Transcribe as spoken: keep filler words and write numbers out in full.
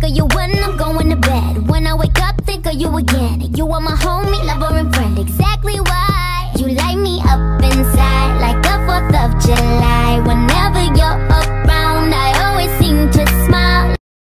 of you when I'm going to bed. When I wake up, think of you again. You are my homie, lover, and friend. Exactly why